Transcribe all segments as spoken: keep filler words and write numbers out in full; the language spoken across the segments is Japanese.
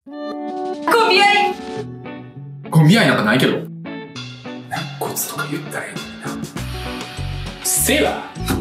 コンビ愛コンビ愛なんかないけど。軟骨とか言ったらいいのにな。せや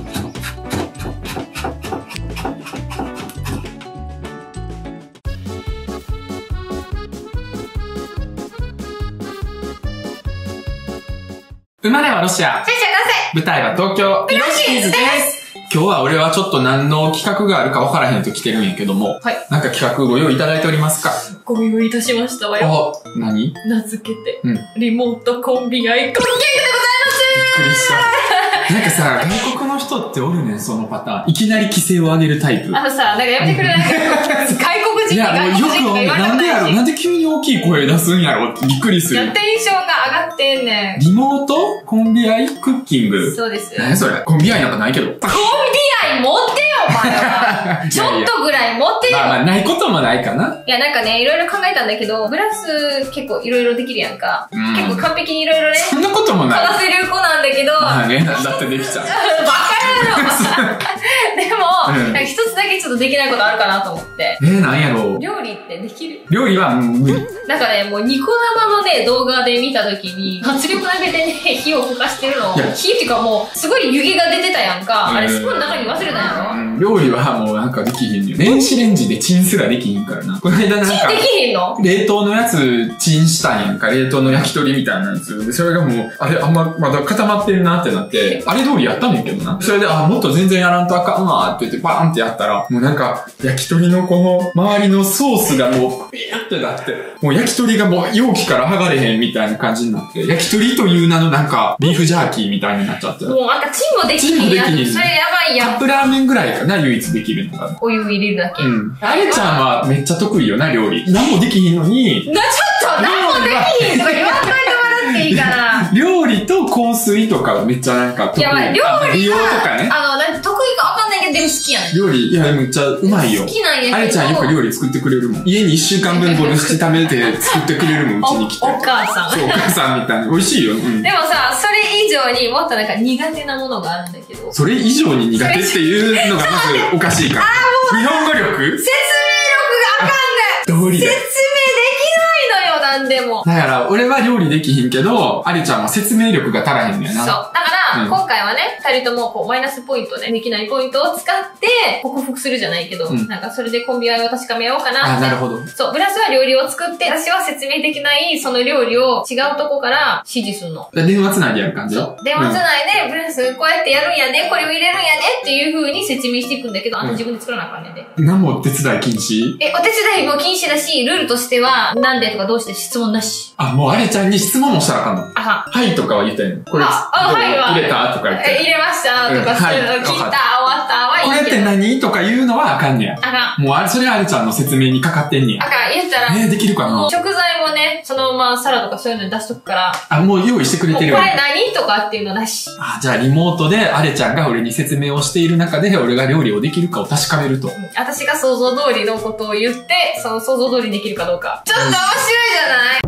生まれはロシア。 先生舞台は東京。 ピロシーズです。 今日は俺はちょっと何の企画があるか分からへんと来てるんやけども。 はい。 なんか企画ご用意いただいておりますか？ ご用意いたしましたわよ。 あ、何？ 名付けて、 うん。 リモートコンビ愛コンビ愛でございます。 びっくりした。なんかさ、外国の人っておるねん、そのパターン。いきなり規制を上げるタイプ。 あのさ、なんかやめてくれない外国人っていや、もうよく外国人とか言われたなんでやろなんで急に大きい声出すんやろってびっくりする。 やテンションが上がってんねん。 リモートコンビ愛クッキング。 そうです。 何それコンビ愛なんかないけど。 コンビ愛持ってよ、お前は。ちょっとぐらい持ってよ。 まあまあ、ないこともないかな。 いや、なんかね、いろいろ考えたんだけど、グラス結構いろいろできるやんか。 うん、 結構完璧にいろいろね。 そんなこともない。 話せる子なんだけど。 まあね、なんだってできちゃう。 バカ野郎でも、 うん、 なんか一つだけちょっとできないことあるかなと思って。 えー、なんやろう。 料理ってできる？ 料理は無理。 なんかね、もうニコ生のね、動画で見たときに、圧力投げてね、火を吹かしてるの。火っていうかもう、すごい湯気が出てたやんか。あれスプーンの中に忘れたんやろ、うん、 料理はもうなんかできひんよ。電子レンジでチンすらできひんからな。この間なんか。 チンできひんの？ 冷凍のやつチンしたんやんか。冷凍の焼き鳥みたいなやつ。で、それがもう、あれ、あんま、まだ固まってるなってなって、あれ通りやったんやけどな。それで、あ、もっと全然やらんとあかんわって言って、バーンってやったら、もうなんか、焼き鳥のこの、周りのソースがもう、ビーってなって、もう焼き鳥がもう容器から剥がれへんみたいな感じになって、焼き鳥という名のなんか、ビーフジャーキーみたいになっちゃって。 もうなんかチンもできひんやん。それやばいやん。 カップラーメンぐらいかな、唯一できるのが。 お湯入れるだけ。 うん。あれちゃんはめっちゃ得意よな、料理。何もできひんのに。 な、ちょっと何もできひんとか言わんといてもらっていいかな。 料理と香水とかめっちゃなんか得意。 いや、まあ、料理が、 美容とかね。 あの、なん得意かわかんないけど、でも好きやねん。 料理、いや、めっちゃうまいよ。 好きなんやけど。 あれちゃんよく料理作ってくれるもん。家に一週間分ボルシチ貯めて作ってくれるもん、うちに来て。 お母さん。 そう、お母さんみたいな。美味しいよ。うん。 でもさ、それ以上にもっとなんか苦手なものがあるんだけど。 それ以上に苦手っていうのがまずおかしいから。日本語力？説明力があかんねん。 道理で。 説明できないのよ、なんでも。 だから、俺は料理できひんけど、ありちゃんは説明力が足らへんねんな。 そう。だから、うん、今回はね、二人ともこうマイナスポイントね、できないポイントを使って克服するじゃないけど、うん、なんかそれでコンビ愛を確かめようかなって。 あ、なるほど。 そう、ブラスは料理を作って、私は説明できないその料理を違うとこから指示するの。 電話つないでやる感じ？ そう。電話つないで、うん、ブラスこうやってやるんやで、これを入れるんやでっていう風に説明していくんだけど、あんた自分で作らなあかんねんで。 何もお手伝い禁止？ え、お手伝いも禁止だし、ルールとしては、なんでとかどうして質問なし。 あ、もうあれちゃんに質問もしたらあかんの？ あは。 はいとかは言ったんの？これ、 あ、あ、はいは。 入れたとか言って。 入れましたとか、うん、はい、切った、終わったはいいけど。 これって何とか言うのはあかんねや。 あかん。 もうあれ、それあれちゃんの説明にかかってんねや。 あかん。言ったら。 えー、できるかな？ 食材もね、そのままサラとかそういうのに出しとくから。 あ、もう用意してくれてるよ。 これ何とかっていうのなし。 あ、じゃあリモートであれちゃんが俺に説明をしている中で、俺が料理をできるかを確かめると。うん、 私が想像通りのことを言って、その想像通りにできるかどうか。ちょっと面白いじゃない？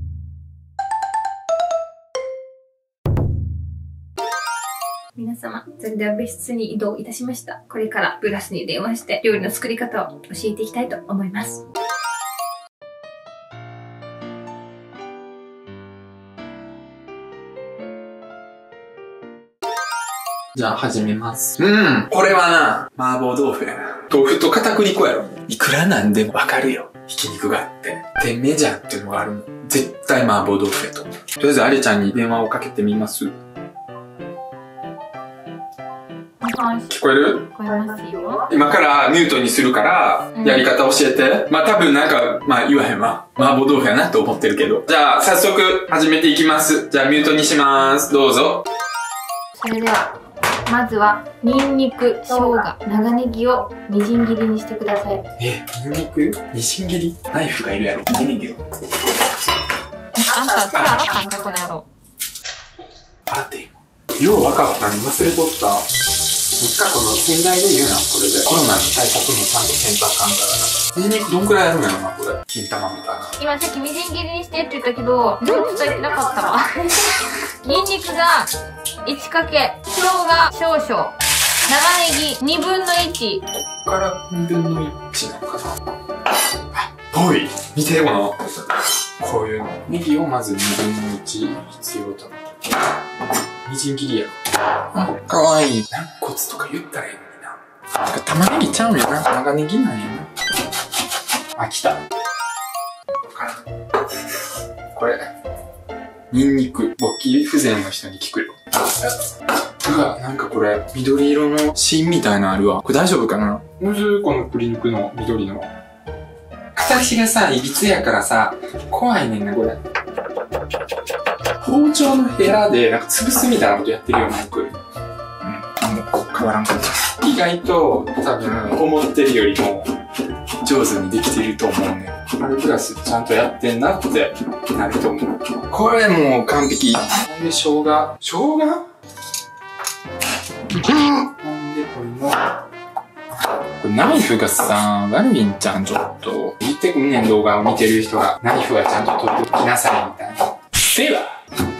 皆様、それでは別室に移動いたしました。これからブラスに電話して料理の作り方を教えていきたいと思います。 じゃあ始めます。うん。これはな、麻婆豆腐やな。豆腐と片栗粉やろ。いくらなんでもわかるよ。ひき肉があって。店名じゃんっていうのがあるもん。絶対麻婆豆腐やと思う。とりあえずあれちゃんに電話をかけてみます。聞こえる？ 聞こえますよ。 今からミュートにするから、やり方教えて。うん、まあ多分なんか、まあ言わへんわ。麻婆豆腐やなと思ってるけど。じゃあ早速始めていきます。じゃあミュートにします。どうぞ。 それでは、まずは、ニンニク、生姜、長ネギをみじん切りにしてください。 え、ニンニクみじん切り？ナイフがいるやろ。ニンニクよ。 あんた、手洗ったんか、この野郎。 洗っていいの？ようわかった。忘れとった。もしかこの仙台で言うな、これで。コロナの対策もちゃんとせんとあかんからな。ニンニクどんくらいあるんやろな、これ。金玉みたいな。 今さっきみじん切りにしてって言ったけど、全部伝えてなかったわ。ニンニクがいちかけ、生姜少々、長ネギにぶんのいち。 ここからにぶんのいちなのかな。あ、 ごい見て、この、こういうネギをまずにぶんのいち必要と。みじん切りやろ。あ、かわいい。軟骨とか言ったらいいのにな。玉ねぎちゃうんやな。長ネギなんやな。あ、来た。これ。ニンニク。勃起不全の人に効くよ。うわ、なんかこれ、緑色の芯みたいなのあるわ。これ大丈夫かな？むずこの鶏肉の緑の。形がさ、いびつやからさ、怖いねんな、これ。包丁のヘラで、なんか潰すみたいなことやってるよ、マイク。うん。もう、変わらんかった。意外と、多分、思ってるよりも、上手にできてると思うね。アルプラスちゃんとやってんなってなると思う。これもう完璧。なんで生姜生姜なんでこれも。これナイフがさ、悪いんちゃん、ちょっと。言ってくんねん、動画を見てる人が。ナイフはちゃんと取っておきなさい、みたいな。では。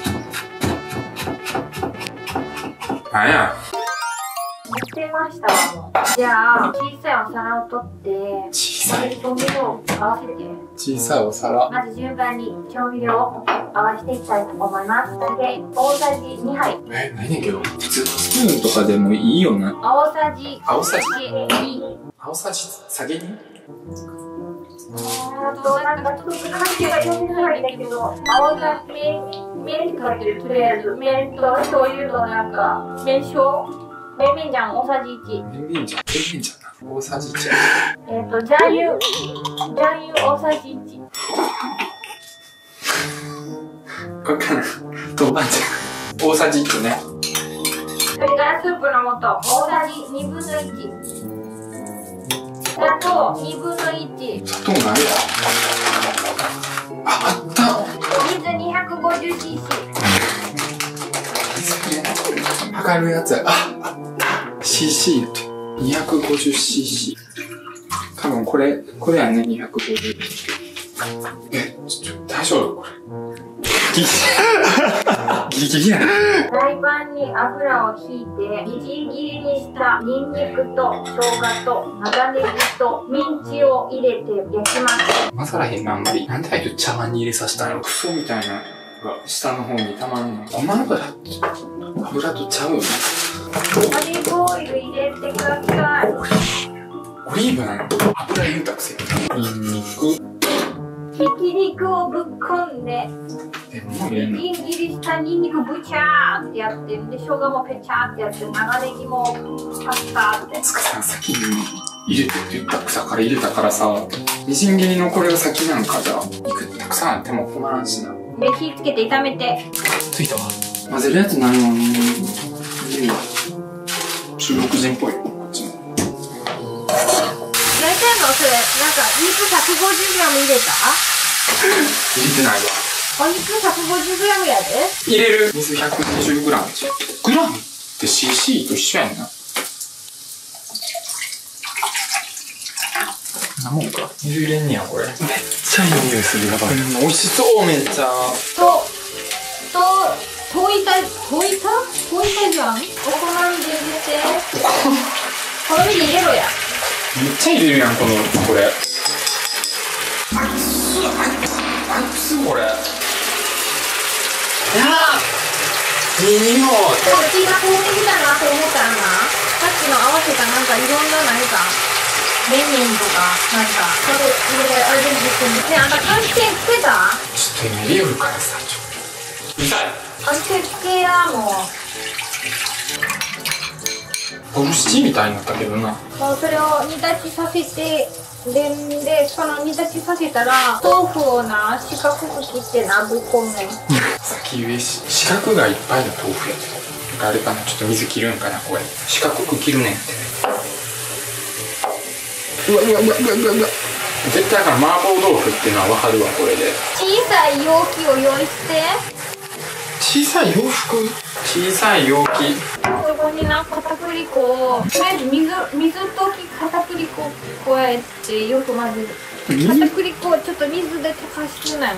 なんや。 持ってましたわ。じゃあ、小さいお皿を取って、 小さい調味料を合わせて。 小さいお皿。 まず順番に調味料を合わせていきたいと思います。で、大さじにはい。 え、ないねんけど。普通スプーンとかでもいいよな。 青さじ。 青さじに。 青さじ下げにあと、なんかちょっと漢字が読めないんだけど、青さじ、麺って書いてる、とりあえず。麺と醤油となんか、麺醤麺麺醤大さじいち。 麺麺醤麺麺醤な。大さじいち。 えっと、醤油。醤油大さじいち。 これかな豆板醤。大さじいちね。 それからスープの素。大さじにぶんのいち。砂糖にぶんのいち。 砂糖ないわ。あ、あった。 水 にひゃくごじゅうシーシー。 測るやつや。あ、シーシー って。にひゃくごじゅうシーシー。多分これ、これやね、にひゃくごじゅう。え、ちょ、ちょ、大丈夫これ。ギリギリギリやな。 フライパンに油をひいて、みじん切りにしたニンニクと生姜と長ネギとミンチを入れて焼きます。 混ざらへんな、あんまり。なんであいつ茶碗に入れさせたんやろ。クソみたいなのが下の方にたまんの。ごま油って油とちゃうよね。 オリーブオイル入れてください。 オリーブなの油入れたくせに。ニンニク。 ひき肉をぶっこんで、 え、もう入れんの？ みじん切りしたニンニクブチャーってやって、で、生姜もペチャーってやって、長ネギもパスタって。 つかさん先に入れてって言った草から入れたからさ、みじん切りのこれが先なんかじゃあ、肉たくさんあっても困らんしな。 で、火つけて炒めて。 ついたわ。混ぜるやつないわ。中国人っぽいよ、こっちも。 焼いてんのそれ、なんか、肉 ひゃくごじゅうグラム 入れた入れてないわ。 お肉 ひゃくごじゅうグラム やで。 入れる水 ひゃくにじゅうグラム。グラムって シーシー と一緒やんな。なもんか。水入れんねや、これ。めっちゃいい匂いする。やばい。美味しそう、めっちゃ。 と、と、溶いた、溶いた溶いたじゃん。お好みで入れて。好みで入れろや。 めっちゃ入れるやん、この、これ。熱っ、熱っ、これ。いやー、いい匂い。 こっちが透明だなと思ったらな、さっきの合わせたなんかいろんな何か、メニューとか、なんか、それ入れて、あれでもできるんですね。あんた換気扇つけた？ ちょっと今入れよるからさ、ちょっと。痛い。 換気扇つけや、もう。 ボルシチみたいになったけどな。 もうそれを煮立ちさせて、で、で、その煮立ちさせたら、豆腐をな、四角く切ってな、ぶっ込むねん。 先上、四角がいっぱいの豆腐やってた。あれかな、ちょっと水切るんかな、これ。四角く切るねんって。うわうわうわうわうわうわ。絶対だから麻婆豆腐っていうのはわかるわ、これで。 小さい容器を用意して。 小さい洋服？小さい容器。 そこにな、片栗粉を、とりあえず水、水溶き片栗粉を加えてよく混ぜる。片栗粉をちょっと水で溶かすねん。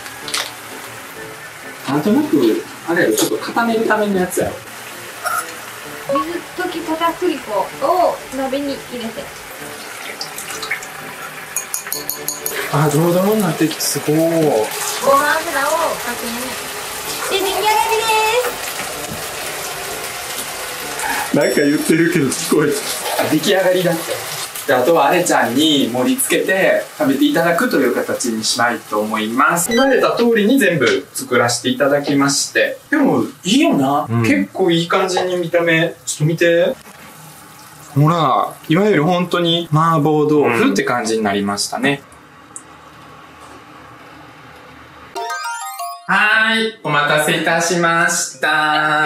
なんとなく、あれやろ、ちょっと固めるためのやつやろ。 水溶き片栗粉を鍋に入れて。 あ、ドロドロになってきて、すごい。 ごま油をかける。で、出来上がりです。 なんか言ってるけど聞こえる。出来上がりだって。で、あとはあれちゃんに盛り付けて食べていただくという形にしたいと思います。言われた通りに全部作らせていただきまして。でも、いいよな。うん、結構いい感じに見た目。ちょっと見て。ほら、いわゆる本当に麻婆豆腐って感じになりましたね。はい、お待たせいたしました。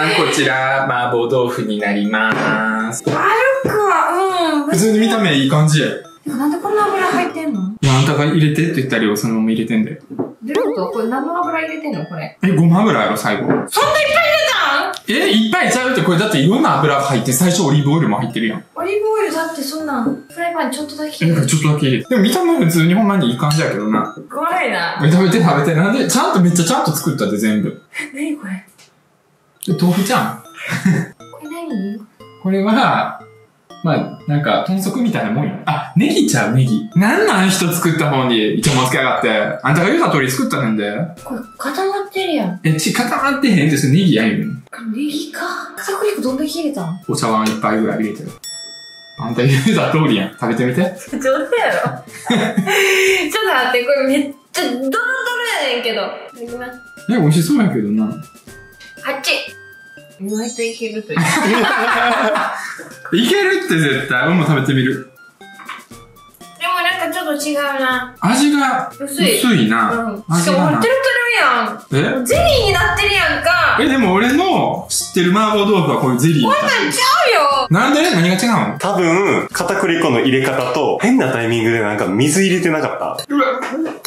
こちら、麻婆豆腐になります。 悪くは、うん。 普通に見た目いい感じや。 なんでこんな油入ってんの？ いや、あんたが入れてって言った量そのまま入れてんだよ。 どういうこと？これ何の油入れてんのこれ。 え、ごま油やろ、最後。そんないっぱい入れたん？ え、いっぱいちゃうって、これだっていろんな油が入って、最初オリーブオイルも入ってるやん。 オリーブオイルだってそんなん、フライパンにちょっとだけ。 え、ちょっとだけ入れて。でも見た目普通にほんまにいい感じやけどな。 怖いな。 食べて食べて。なんで、ちゃんとめっちゃちゃんと作ったで、全部。 何これ？ 豆腐じゃん。 これ何？ これは、まあ、なんか、豚足みたいなもんよ。あ、ネギちゃう、ネギ。なんなん人作った方に、一応つけやがって。あんたが言うた通り作ったねんで。 これ、固まってるやん。 え、ち、固まってへんって、それネギやんよ。 ネギか。片栗粉どんだけ入れたん？ お茶碗一杯ぐらい入れてる。あんた言うた通りやん。食べてみて。 冗談やろ。ちょっと待って、これめっちゃドロドロやねんけど。いきます。 え、美味しそうやけどな。 あっち。意外といけるという。 いけるって絶対。俺も食べてみる。 でもなんかちょっと違うな。 味が薄い。薄いな。 うん。しかも、トゥルトゥルやん。え？ゼリーになってるやんか。 え、でも俺の知ってる麻婆豆腐はこういうゼリー。 こんなんちゃうよ。 なんで？何が違うの？ 多分、片栗粉の入れ方と、変なタイミングでなんか水入れてなかった。 うわ。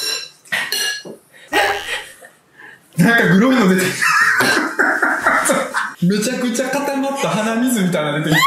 なんかグロいの出てきた。めちゃくちゃ固まった鼻水みたいなの出てきた。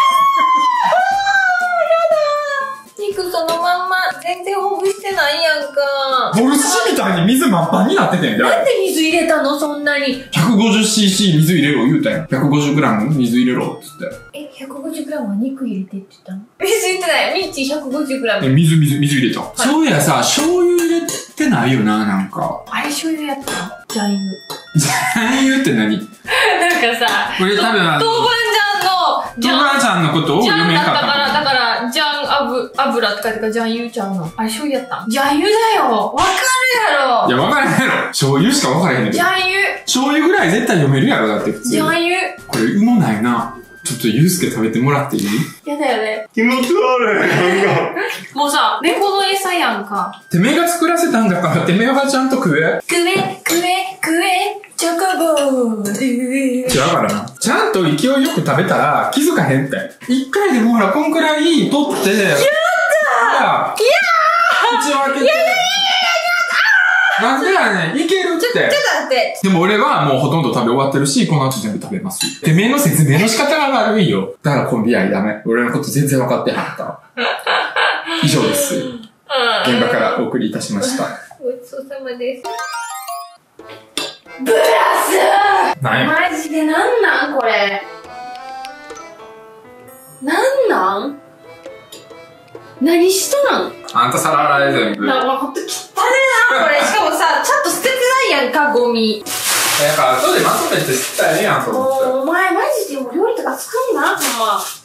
肉そのまんま、全然ほぐしてないやんか。 ほぐしみたいに水満々になっててんだよ。 なんで水入れたのそんなに。 ひゃくごじゅっシーシー 水入れろ言うたやん。ひゃくごじゅうグラム 水入れろっつって。 え、ひゃくごじゅうグラム は肉入れてって言ったの？水入れてない。ミッチー ひゃくごじゅうグラム。 え、水、水、水入れた。はい、そういやさ、醤油入れてないよな、なんか。 あれ醤油やった？ジャン油。 ジャン油って何？ なんかさ、 これ多分あの、 豆板醤の、 豆板醤のことを読めんかった。 だから、だから、ジャン油、油って書いてからジャン油ちゃうの。あれ醤油やったん？ジャン油だよ。わかるやろ。 いや、わからへんやろ。醤油しかわからへんねん。 ジャン油。 醤油ぐらい絶対読めるやろ、だって普通。 ジャン油。 これ、うもないな。ちょっとゆうすけ食べてもらっていい？ やだよね。 気持ち悪い。なんか。 もうさ、猫の餌やんか。 てめえが作らせたんだから、てめえはちゃんと食え。 食え、食え、食え、チョコボール。 違うからな。ちゃんと勢いよく食べたら気づかへんって。一回でもほら、こんくらい取って。やったー！いやー！口を開けて。いやいやいやいやなんでやねん、いけるって。ちょ、ちょっと待って。でも俺はもうほとんど食べ終わってるし、この後全部食べます。てめえの説明の仕方が悪いよ。だからコンビ愛ダメ。俺のこと全然分かってなかった。以上です。現場からお送りいたしました。 ごちそうさまです。ブラス！ 何？ マジでなんなんこれ。なんなん何したん？ あんた皿洗え全部。 なんかほんと汚ねえなこれ。しかもさ、ちゃんと捨ててないやんか、ゴミ。 だから後でまとめて捨てたらええやんと思って。 お前マジでお料理とか作んな、ほんま。